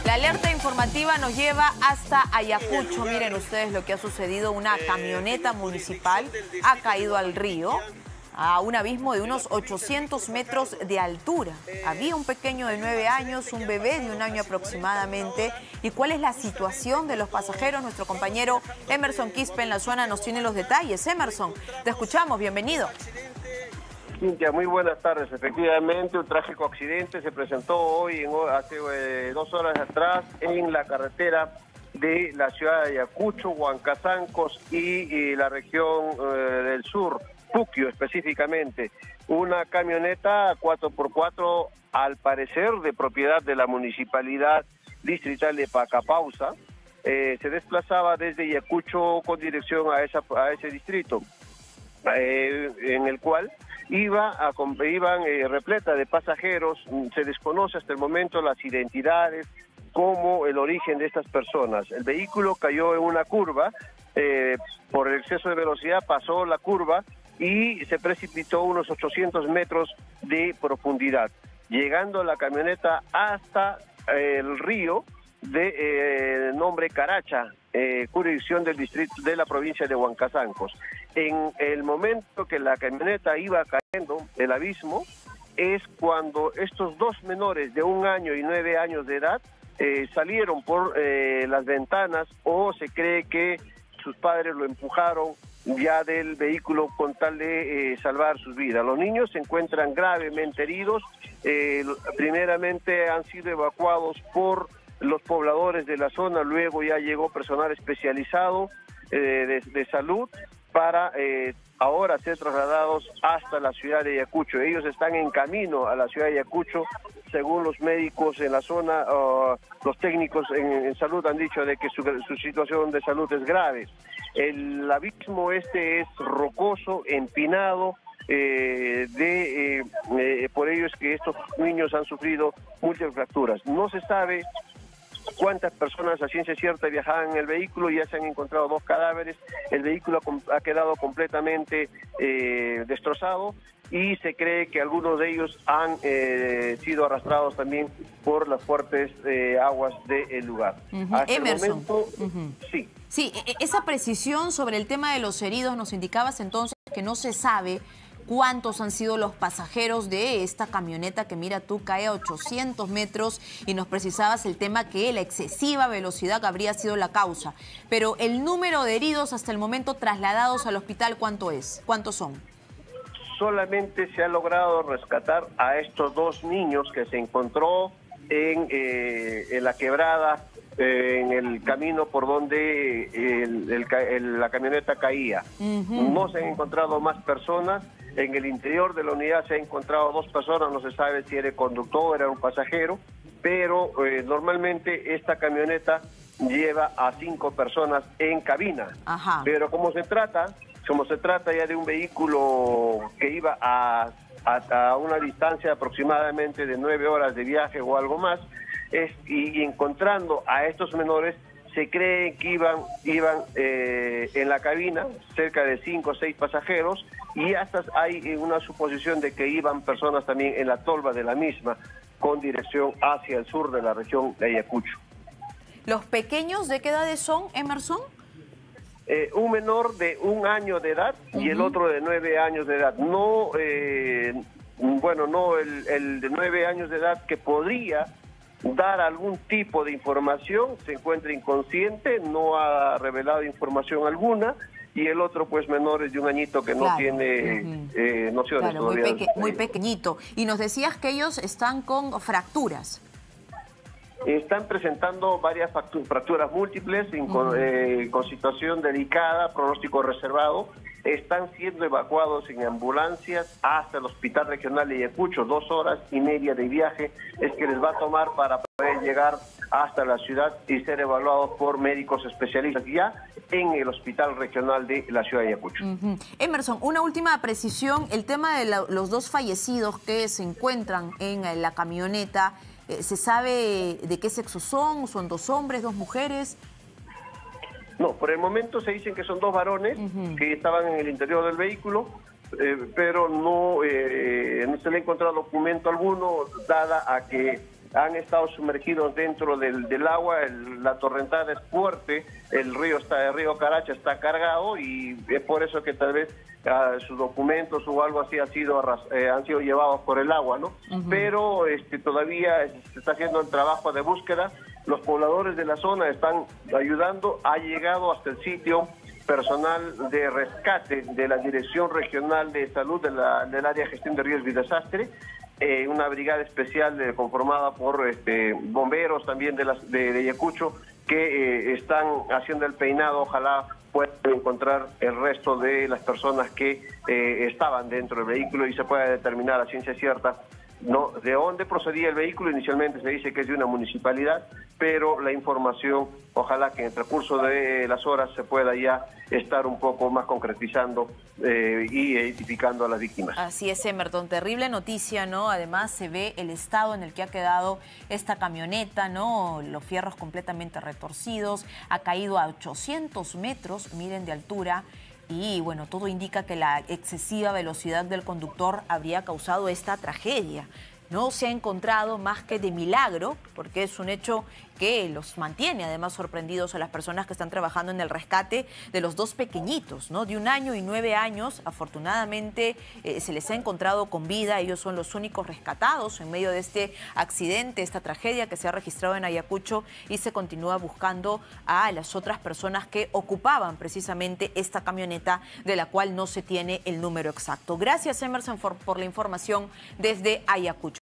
La alerta informativa nos lleva hasta Ayacucho. Miren ustedes lo que ha sucedido. Una camioneta municipal ha caído al río a un abismo de unos 800 metros de altura. Había un pequeño de 9 años, un bebé de 1 año aproximadamente. ¿Y cuál es la situación de los pasajeros? Nuestro compañero Emerson Quispe en la zona nos tiene los detalles. Emerson, te escuchamos, bienvenido. Cintia, muy buenas tardes. Efectivamente, un trágico accidente se presentó hoy, hace 2 horas atrás, en la carretera de la ciudad de Ayacucho, Huancazancos y la región del sur, Puquio específicamente. Una camioneta 4x4, al parecer de propiedad de la Municipalidad Distrital de Pacapausa, se desplazaba desde Ayacucho con dirección a ese distrito, en el cual iban repleta de pasajeros. Se desconoce hasta el momento las identidades como el origen de estas personas. El vehículo cayó en una curva, por el exceso de velocidad pasó la curva y se precipitó unos 800 metros de profundidad, llegando la camioneta hasta el río de nombre Caracha, jurisdicción del distrito de la provincia de Huancazancos. En el momento que la camioneta iba cayendo, el abismo, es cuando estos dos menores de 1 año y 9 años de edad salieron por las ventanas, o se cree que sus padres lo empujaron ya del vehículo con tal de salvar sus vidas. Los niños se encuentran gravemente heridos. Primeramente han sido evacuados por los pobladores de la zona, luego ya llegó personal especializado de salud para ahora ser trasladados hasta la ciudad de Ayacucho. Ellos están en camino a la ciudad de Ayacucho. Según los médicos en la zona, los técnicos en salud han dicho de que su situación de salud es grave. El abismo es rocoso, empinado, por ello es que estos niños han sufrido múltiples fracturas. No se sabe cuántas personas a ciencia cierta viajaban en el vehículo. Ya se han encontrado 2 cadáveres. El vehículo ha quedado completamente destrozado y se cree que algunos de ellos han sido arrastrados también por las fuertes aguas del lugar. Hasta Emerson, el momento, sí. Sí, esa precisión sobre el tema de los heridos, nos indicabas entonces que no se sabe cuántos han sido los pasajeros de esta camioneta que, mira tú, cae a 800 metros, y nos precisabas el tema que la excesiva velocidad habría sido la causa. Pero el número de heridos hasta el momento trasladados al hospital, ¿cuánto es? ¿Cuántos son? Solamente se ha logrado rescatar a estos 2 niños que se encontró en la quebrada, en el camino por donde la camioneta caía. No se han encontrado más personas. En el interior de la unidad se han encontrado 2 personas, no se sabe si era el conductor o era un pasajero, pero normalmente esta camioneta lleva a 5 personas en cabina. Ajá. Pero como se trata ya de un vehículo que iba a una distancia aproximadamente de 9 horas de viaje o algo más, y encontrando a estos menores, se cree que iban en la cabina cerca de 5 o 6 pasajeros, y hasta hay una suposición de que iban personas también en la tolva de la misma, con dirección hacia el sur de la región de Ayacucho. ¿Los pequeños de qué edades son, Emerson? Un menor de 1 año de edad y el otro de 9 años de edad. No, el de 9 años de edad, que podría dar algún tipo de información, se encuentra inconsciente, no ha revelado información alguna, y el otro pues menores de 1 añito que no tiene nociones. Claro, muy pequeñito. Y nos decías que ellos están con fracturas. Están presentando varias fracturas múltiples, con situación delicada, pronóstico reservado. Están siendo evacuados en ambulancias hasta el Hospital Regional de Ayacucho. 2 horas y media de viaje es que les va a tomar para poder llegar hasta la ciudad y ser evaluados por médicos especialistas ya en el Hospital Regional de la ciudad de Ayacucho. Emerson, una última precisión. El tema de los 2 fallecidos que se encuentran en la camioneta, ¿se sabe de qué sexo son? ¿Son 2 hombres, 2 mujeres? No, por el momento se dicen que son 2 varones que estaban en el interior del vehículo, pero no se le ha encontrado documento alguno, dada a que han estado sumergidos dentro del agua. La torrentada es fuerte, el río Caracha está cargado y es por eso que tal vez sus documentos o algo así han sido llevados por el agua, ¿no? Pero todavía se está haciendo el trabajo de búsqueda. Los pobladores de la zona están ayudando. Ha llegado hasta el sitio personal de rescate de la Dirección Regional de Salud del área de gestión de riesgos y desastre, una brigada especial conformada por bomberos también de Ayacucho, que están haciendo el peinado. Ojalá puedan encontrar el resto de las personas que estaban dentro del vehículo y se pueda determinar a ciencia cierta no de dónde procedía el vehículo. Inicialmente se dice que es de una municipalidad, pero la información, ojalá que en el transcurso de las horas se pueda ya estar un poco más concretizando y identificando a las víctimas. Así es, Emerton, terrible noticia, ¿no? Además se ve el estado en el que ha quedado esta camioneta, ¿no? Los fierros completamente retorcidos, ha caído a 800 metros, miren, de altura. Y bueno, todo indica que la excesiva velocidad del conductor habría causado esta tragedia. No se ha encontrado más que de milagro, porque es un hecho que los mantiene además sorprendidos a las personas que están trabajando en el rescate de los dos pequeñitos, ¿no? De 1 año y 9 años. Afortunadamente se les ha encontrado con vida. Ellos son los únicos rescatados en medio de este accidente, esta tragedia que se ha registrado en Ayacucho, y se continúa buscando a las otras personas que ocupaban precisamente esta camioneta, de la cual no se tiene el número exacto. Gracias, Emerson, por la información desde Ayacucho.